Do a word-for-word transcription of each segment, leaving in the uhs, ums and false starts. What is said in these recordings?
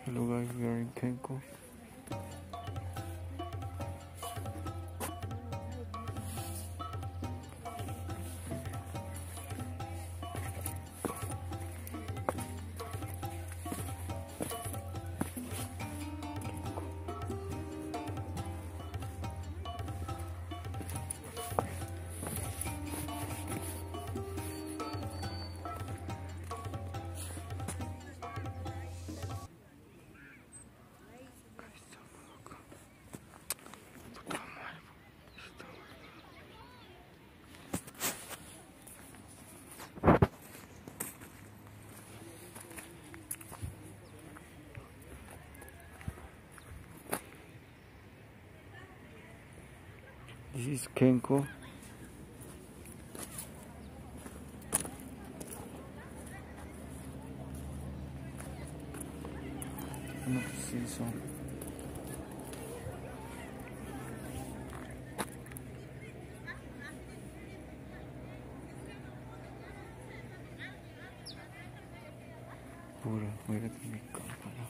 Hello guys, we are in Quenqo. This is Quenqo. Not season. Pura, mira mi cámara.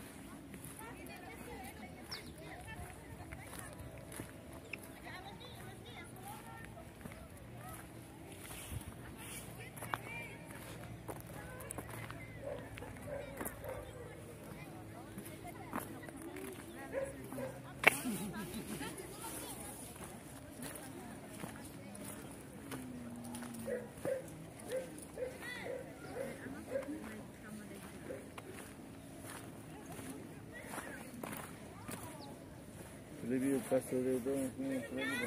Review pastor de dos minutos.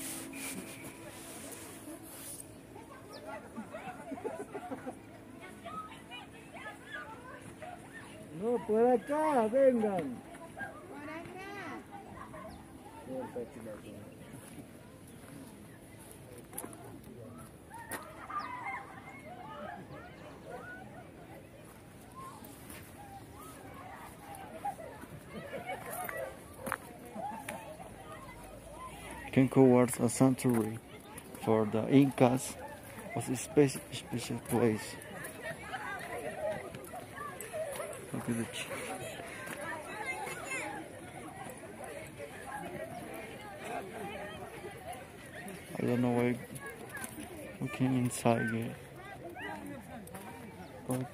No, por acá, vengan. Por acá. Quenqo was a sanctuary for the Incas, was a special, special place. Look at the chief. I don't know why looking inside yet, but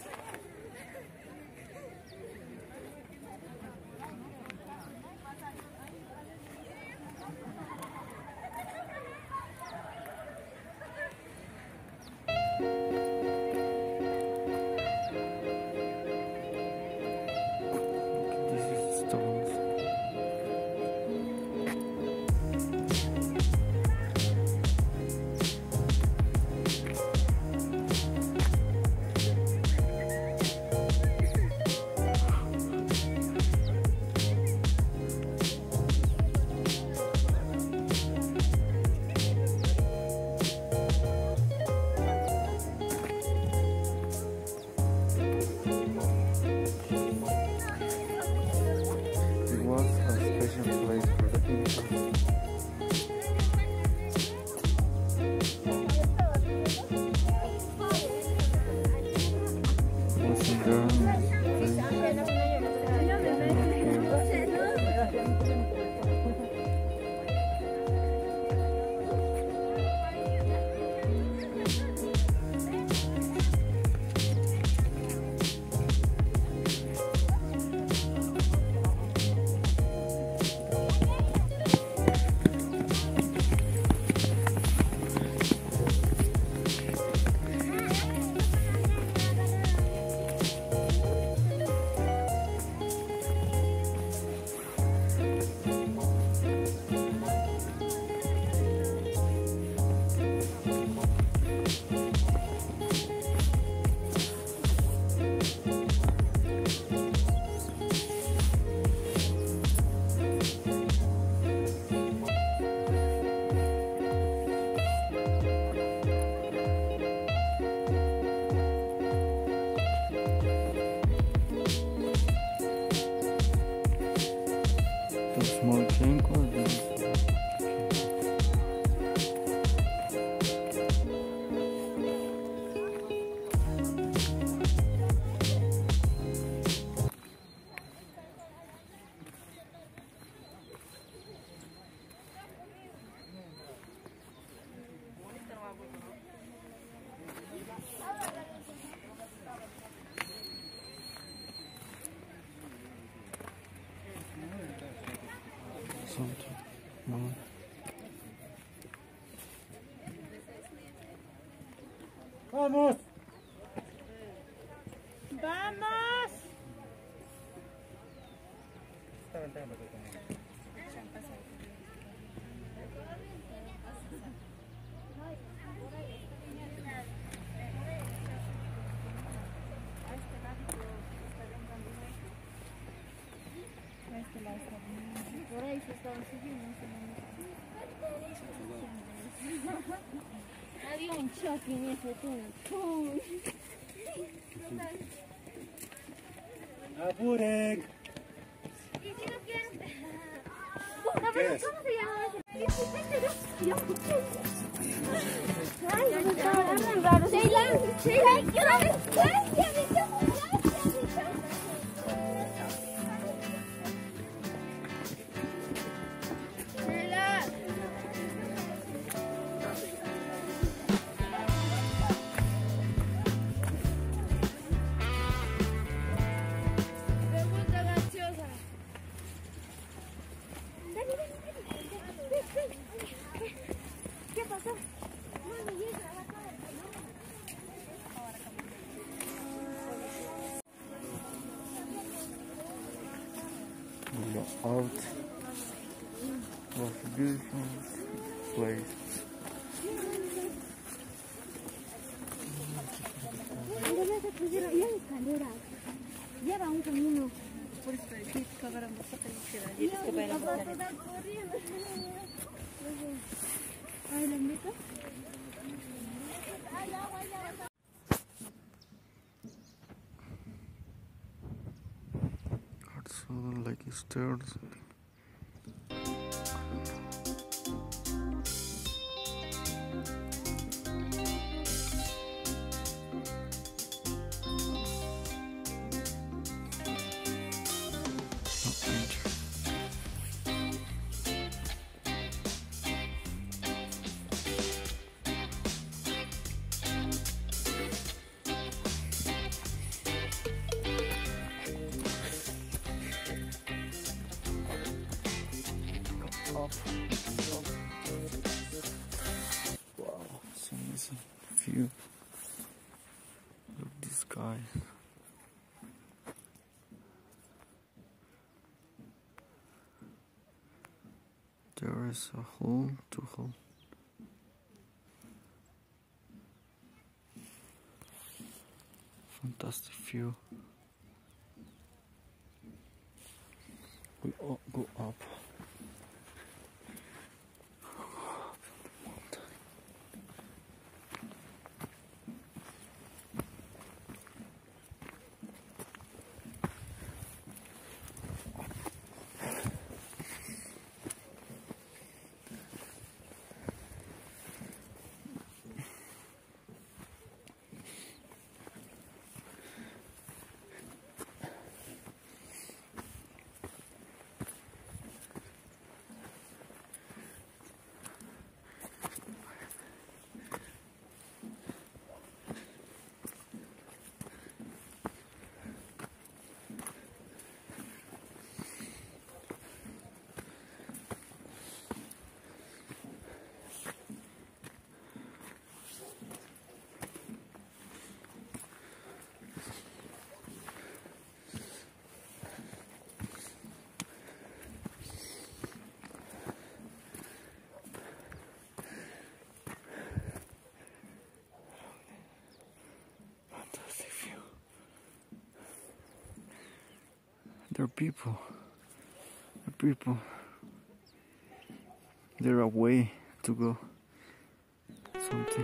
something. No. ¡Vamos! ¡Vamos! Por ahí se estaban siguiendo. Había un choque en ese túnel. ¡Apuren! ¿Y si no quieren? ¿Cómo se llama ese? Ay, me estaba dando raro. Sheila, Sheila, ¿qué hora es? ¡Gracias, mi chamo! ¡Gracias, mi chamo! ¿Qué pasó? We are out of a beautiful place. Ya escalera. Ya va un camino. Por eso decir que agarramos esta película. Ay, la neta. Also like stairs. Wow, so amazing view. Look at this guy. There is a hole to hold. Fantastic view. We all go up. There are people. There are people. There are a way to go. Something.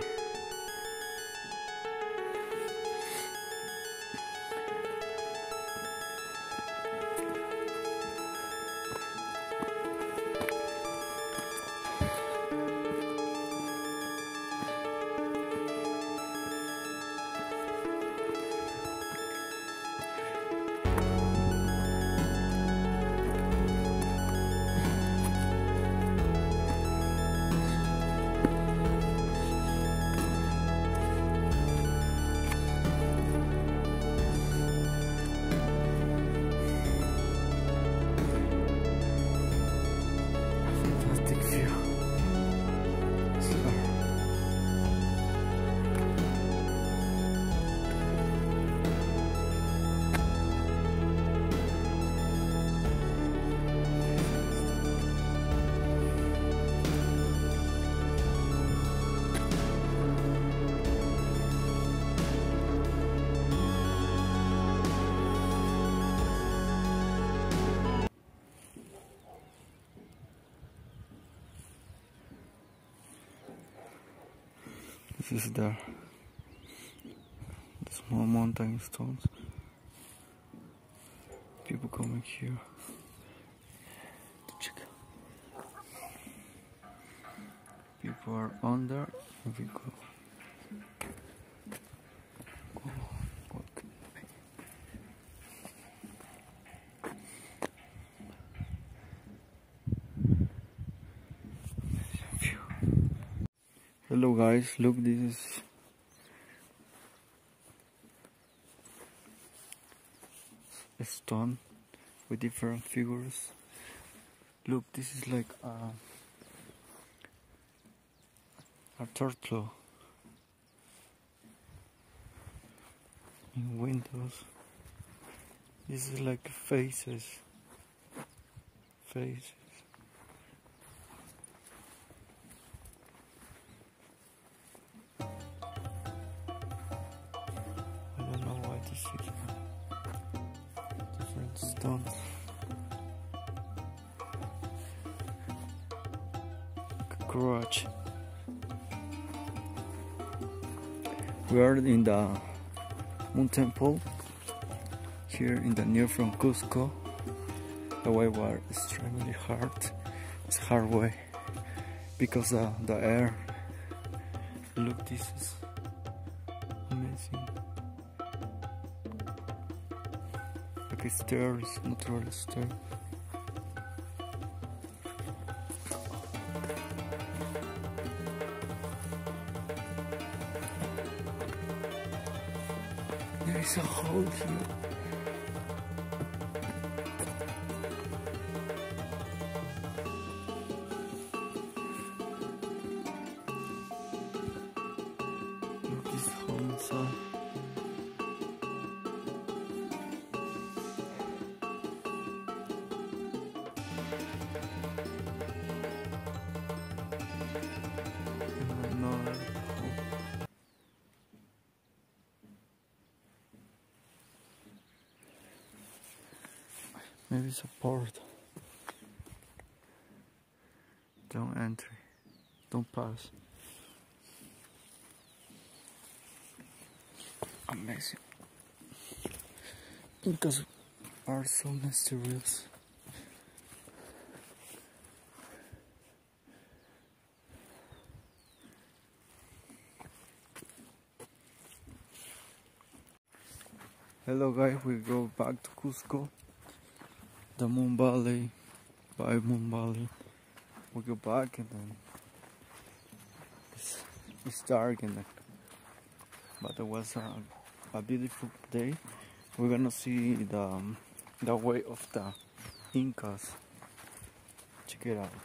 This is the, the small mountain stones. People coming here to check out. People are under and we go. Oh, okay. Hello guys, look, this is a stone with different figures. Look, this is like a, a turtle in windows. This is like faces. Faces. I don't know why this is different stones. Cockroach. We are in the Moon Temple here in the near from Cusco. The way was extremely hard. It's hard way because uh, the air. Look, this is amazing. Like a stairs, natural stair. There is a hole here. Look, this hole inside. And another hole. Maybe it's a port. Don't enter. Don't pass. Amazing. Because are so mysterious. Hello guys, we go back to Cusco. The Moon Valley, by Moon Valley. We go back and then it's, it's dark and then, but it was a, a beautiful day. We're gonna see the um, the way of the Incas. Check it out.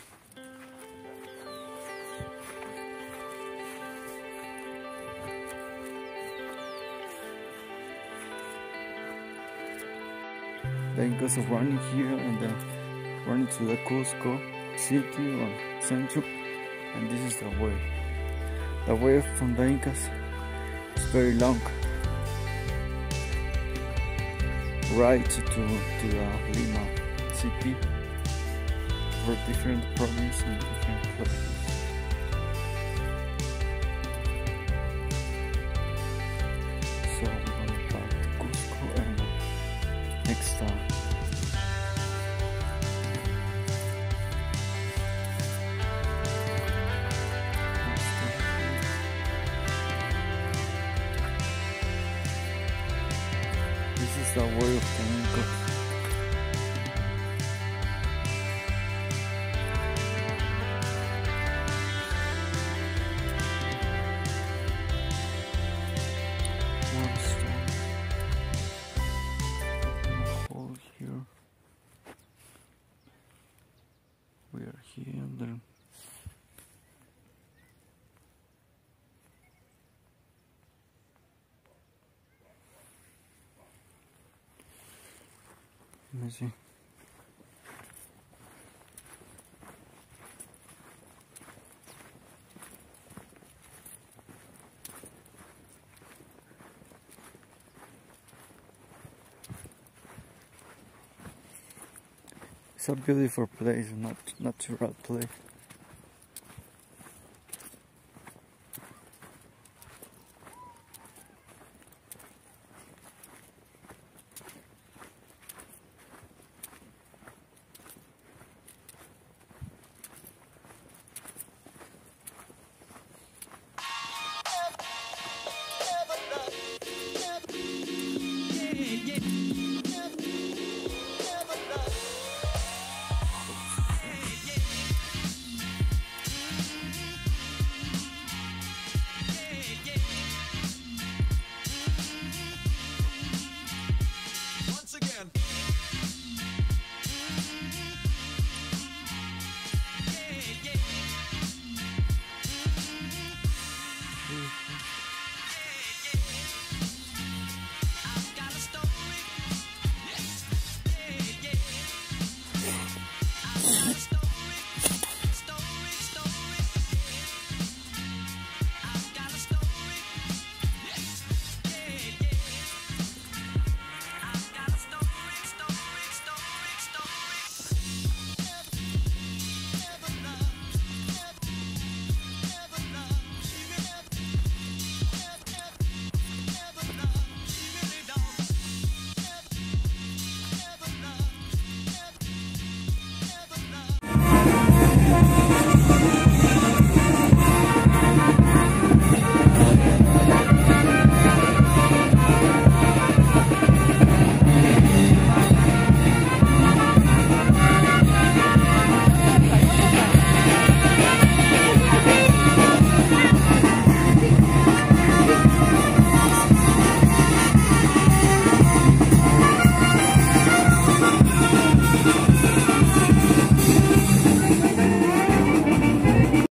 The Incas are running here and then running to the Cusco city or central, and this is the way. The way from the Incas is very long, right to, to the Lima city, for different provinces and different places. So we're going back to Cusco and next time. This is the way of Quenqo. One stone. A hole here. We are here and then let me see. It's a beautiful place, not natural place.